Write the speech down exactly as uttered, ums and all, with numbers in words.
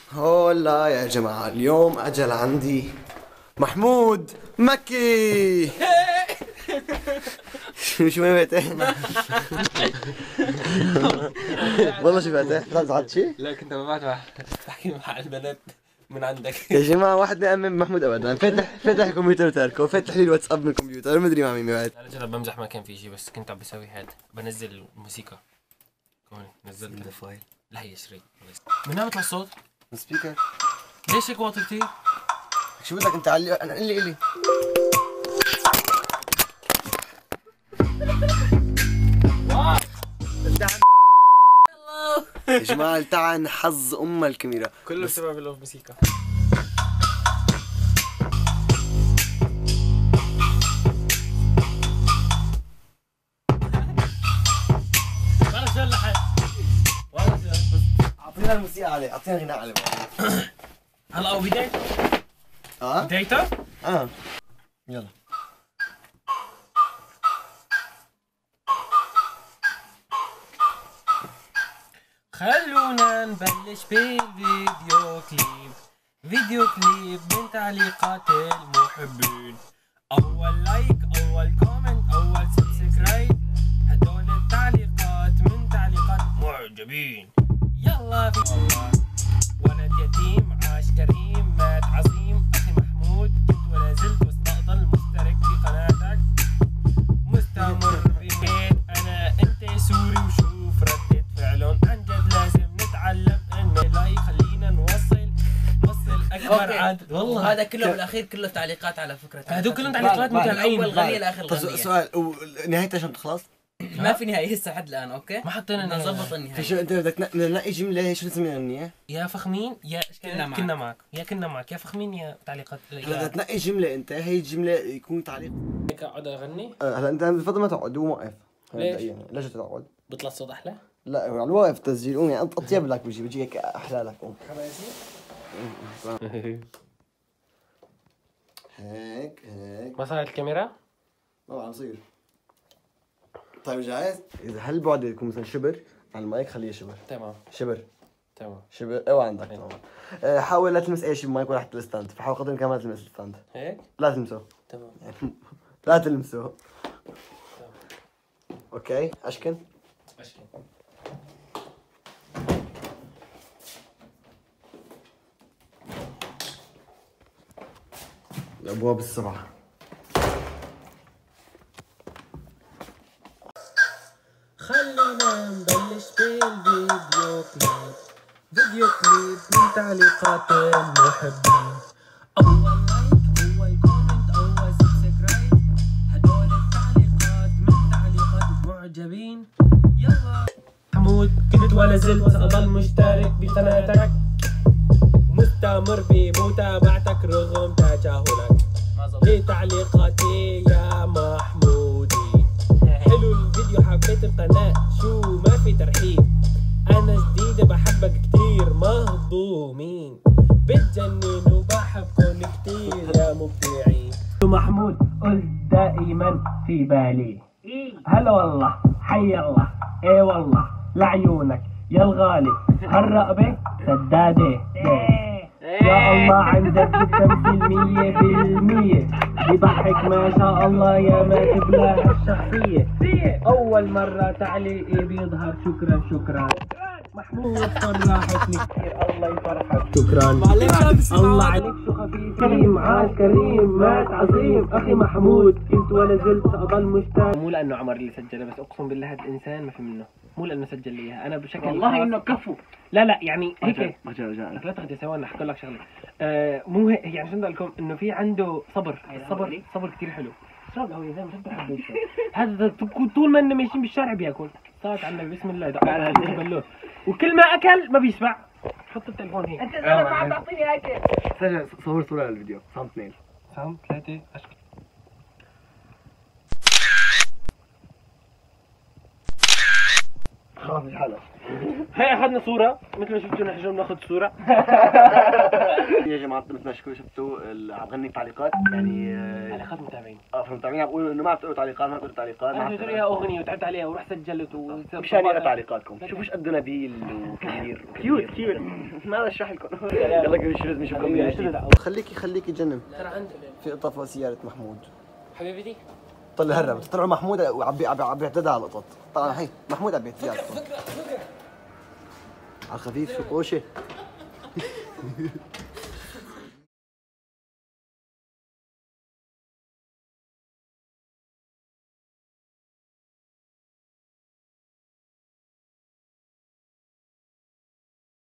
هولا يا جماعة، اليوم أجل عندي محمود مكي. شو شو ما فاتح؟ والله شو فاتح؟ لا زعلت شيء؟ لا كنت ببعت بحكي مع البنات من عندك. يا جماعة واحد ما يأمن محمود أبدا، فاتح فاتح الكمبيوتر وتاركه، فاتح لي الواتساب من الكمبيوتر، ما أدري مع مين بعد. انا جد بمزح، ما كان في شيء، بس كنت عم بسوي هذا، بنزل الموسيقى. كمان نزلت الفايل. لا هي شريط. من وين بيطلع الصوت؟ السبيكر. ليش هيك واطي كثير؟ شو بدك أنت علي؟ أنا قلي قلي. يا جماعة التعن حظ أم الكاميرا كله بسبب الموسيقى. ولا شو اللحن؟ ولا شو؟ أعطينا الموسيقى عليه، أعطينا غناء عليه. هلا او بدايته؟ اه؟ بدايته؟ اه يلا. خلونا نبلش بالفيديو كليب. فيديو كليب من تعليقات المحبين. أول لايك، أول كومنت، أول سبسكرايب، هدول التعليقات من تعليقات معجبين. يلا في والله ولد يتيم عاش كريم مات عظيم. أخي محمود كنت ولا زلت واستقبل مشترك في قناتك مستمر بميت. أنا أنت سوري وشوف ردة فعلهم. عن جد لازم نتعلم إن لايك خلينا نوصل نوصل أكبر عدد. والله هذا كله بالاخير كله تعليقات على فكره. هذول كلهم تعليقات من متابعين. اول غنيه لاخر طيب غنيه. سؤال، ونهايتها شو بتخلص؟ ما في نهايه هسه لحد الان. اوكي ما حطينا بدنا نهاية. نظبط في النهايه. شو انت بدك نلاقي جمله شو نسميها النية؟ يا فخمين يا كنا معك. كنا معك يا كنا معك يا فخمين يا تعليقات. هلا بدك تنقي جمله انت، هي الجمله يكون تعليق. هيك اقعد اغني. آه، هلا انت بفضل ما تقعد وموقف. ليش؟ مبدئيا ليش تقعد؟ بيطلع صوت احلى. لا على الواقف التسجيل، قوم يعني اطيب لك بيجي بيجي هيك احلى لك. قوم هيك هيك ما صارت الكاميرا؟ طبعا صير. طيب جاهز؟ اذا هالبعد يكون مثلا شبر على المايك خليه شبر. تمام شبر تمام. شبر اوعى عندك طبعا. أه حاول لا تلمس اي شيء بالمايك ولا حتى الستاند، فحاول قدر الامكان ما تلمس الستاند. هيك لا تلمسه. تمام. يعني لا تلمسه. اوكي اشكن. اشكي. الابواب السبعه. خلينا نبلش بالفيديو كليب. فيديو كليب من تعليقات المحبين. أول لايك، أول كومنت، أول سبسكرايب، هدول التعليقات من تعليقات معجبين. يلا حمود كنت ولا زلت أضل مشترك بقناتك مستمر بمتابعتك رغم تجاهلك لتعليقاتي يا محمودي. حلو الفيديو حبيت القناة شو ما في ترحيب. أنا جديدة بحبك كتير مهضومين بتجنن وبحبكن كتير يا مبدعين. محمود قلت دائما في بالي هلا والله حي الله ايه والله لعيونك يا الغالي هالرقبة سدادة يا الله عن جد التمثيل مية بالمية بضحك ما شاء الله يا ما تبلى الشخصية. أول مرة تعليقي بيظهر. شكرا شكرا محمود فرحتني كثير. الله يفرحك. شكرا الله عليك شو خفيف كريم عاش كريم مات عظيم. أخي محمود كنت ولا زلت أضل مشتاق. مو لأنه عمر اللي سجله، بس أقسم بالله هذا الإنسان ما في منه. مو لأنه سجل لي إياها أنا بشكل والله انه كفو. لا لا يعني هيك رجع رجع لا تاخذي ثواني احكي لك شغله. آه مو هيك يعني شو بدي اقول لكم انه في عنده صبر. الصبر صبر كثير حلو. اشرب قهوه يا زلمه شو بحب يشرب. هذا طول ما انه ماشيين بالشارع بياكل. صارت عندك بسم الله دق وكل ما اكل ما بيشبع. حط التليفون هيك. انت زلمه ما عم تعطيني اكل. صور صوره للفيديو صام اثنين فهم ثلاثه اشكال. خلاص مش حالة. هي اخذنا صورة مثل ما شفتوا نحن بناخذ صورة. يا جماعة مثل ما شفتوا شفتوا عم غني تعليقات يعني تعليقات متابعين. اه فالمتابعين عم بيقولوا انه ما عم تقولوا تعليقات ما تقولوا تعليقات. انا قلت لها اغنية وتعبت عليها ورحت سجلت و مشان يقرا تعليقاتكم. شوفوا ايش قد نبيل وكبير كيوت كيوت. ما اشرح لكم. يلا قولوا شو لازم يشوفكم. خليكي خليكي جنن. ترى عندي في قطة فوق سيارة محمود. حبيبتي طلع هرب طلعوا محمود وعم عم بيعتدى على القطط. طبعا هي محمود عم بيعتدى على القطط. فكرة فكرة على الخفيف شو قوشة.